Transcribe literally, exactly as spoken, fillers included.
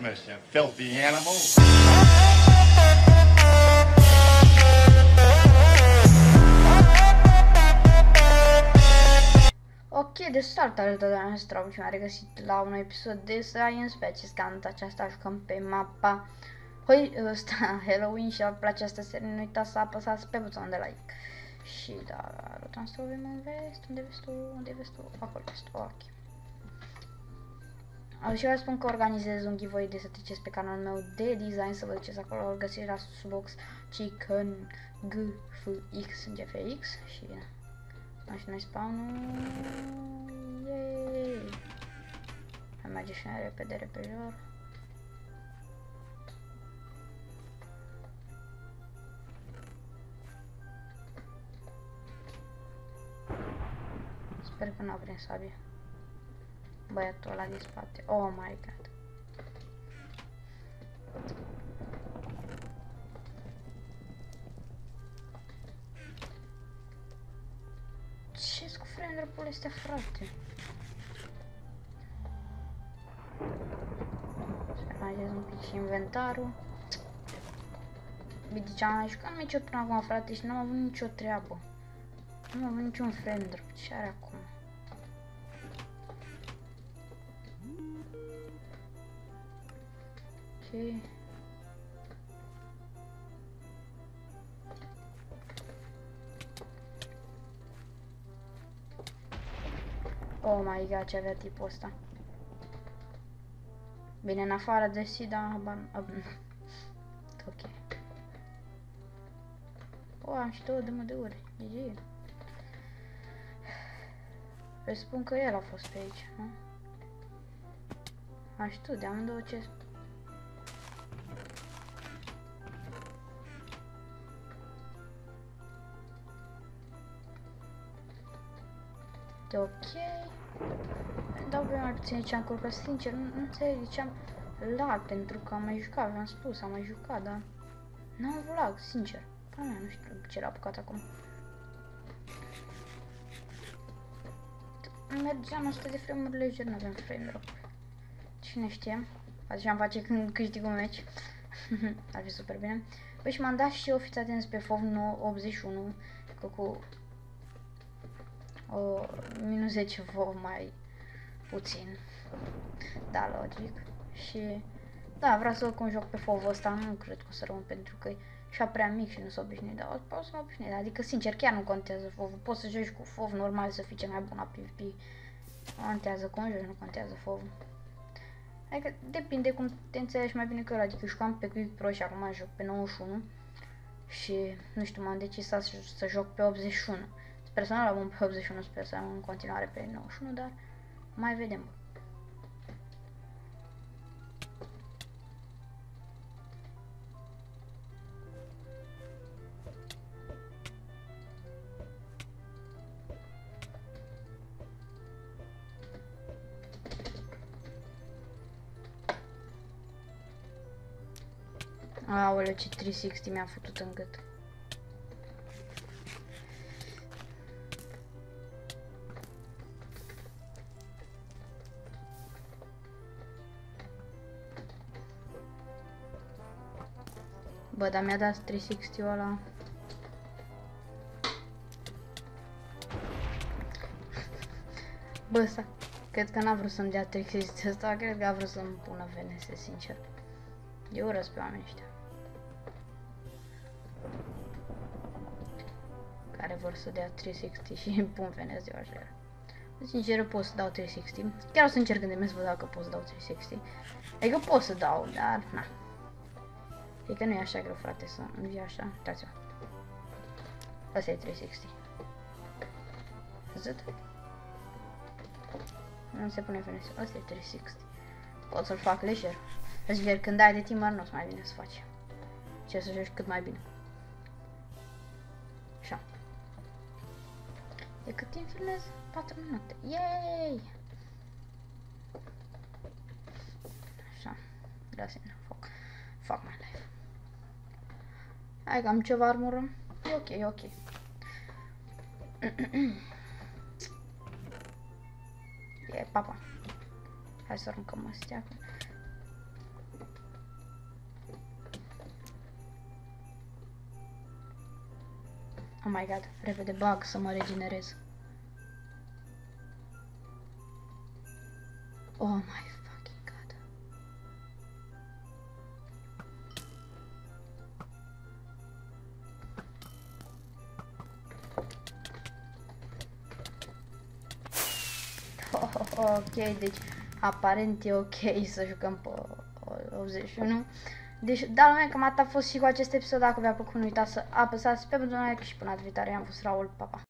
Christmas, you filthy animal. Ok, de salutare toată noastră și m-am regăsit la un episod de Science pe acest cant. Aceasta jucăm pe mapa Hoi, ăsta, Halloween și pe această serie nu uitați să apăsați pe butonul de like. Și da, arătăm să avem în vest, unde vezi tu, unde vezi tu, acolo vezi tu, ok. Au și vă spun că organizez un giveaway de să treceți pe canalul meu de design, să vă duceți acolo, îl găsiți la Subox Chicken G F X G F X și da. Și noi spawnul, yeee! Hai merge și mai repede, repejor. Sper că n-a prins sabie. Băiatul ăla din spate. Oh my god. Ce-s cu frame-drop-ul astea, frate? Să analizez un pic și inventarul. Bine, ce am mai jucat nicio până acum, frate, și n-am avut nicio treabă. Nu am avut niciun frame-drop. Ce are acum? Ok. Oh my god, ce avea tipul ăsta. Bine, în afară de Sida, ban... ok. Oh, am și două de mădăuri. G G. Vă spun că el a fost pe aici, nu? Am și tu, de amândouă ce... De ok. Dau pe mai puțin ce am curcat, sincer, nu, nu înțeleg de ce am lag, pentru că am mai jucat, v-am spus, am mai jucat, dar n-am avut lag, sincer. Păi mea, nu știu ce l-a apucat acum. Mergeam asta de frame-uri lejer, nu avem frame drop. Cine știe? Poate am face când câștig un meci. Ar fi super bine. Păi și m-am dat și eu, fiți atenți, pe F O V nouă optzeci și unu, că cu o minus zece V O V mai puțin. Da, logic. Și da, vreau să văd cum joc pe F O V ăsta, nu cred că o să rămân pentru că e și prea mic și nu s-a obișnuit, dar o să mă obișnuit. Adică, sincer, chiar nu contează F O V. Poți să joci cu F O V normal, să fii cel mai bun la PvP. Nu contează cum joci, nu contează F O V. Adică depinde cum te înțelegi mai bine că ăla. Adică jucam pe Quick Pro și acum joc pe nouăzeci și unu. Și, nu știu, m-am decis să, să joc pe optzeci și unu. Sper să nu rămân pe optzeci și unu, sper să am în continuare pe nouăzeci și unu, dar mai vedem. Aoleu, ce trei sixty mi-a făcut în gât. Bă, dar mi-a dat trei sixty-ul ăla. Bă, ăsta, cred că n-a vrut să-mi dea trei sixty ăsta, cred că a vrut să-mi pună V N S, sincer. Eu urăsc pe oamenii ăștia care vor să dea trei sixty și îmi pun V N S de așa. Sincer, pot să dau trei sixty. Chiar o să încerc când să văd dacă pot să dau trei sixty. Adică pot să dau, dar na. E că nu e așa greu, frate, să nu fie așa. Uitați-vă. Asta e trei sixty. Văzut? Nu se pune V N S. Asta e trei sixty. Pot să-l fac lejer. Zicer, când ai de timer, nu o să mai bine să faci. Ce să joci cât mai bine. Așa. De cât timp filmez? patru minute. Yay! Așa. Dați-mi foc. Fac mai live. Hai că am ceva armură. E ok, e ok. E papa. Hai să aruncăm astea. my god, repede bag să mă regenerez. Oh my fucking god. Oh, oh, oh, ok, deci aparent e ok să jucăm pe optzeci și unu. Deci, da, lumea, cam atât a fost și cu acest episod. Dacă v-a plăcut, nu uitați să apăsați pe butonul like și până data viitoare. Am fost Raul, pa, pa!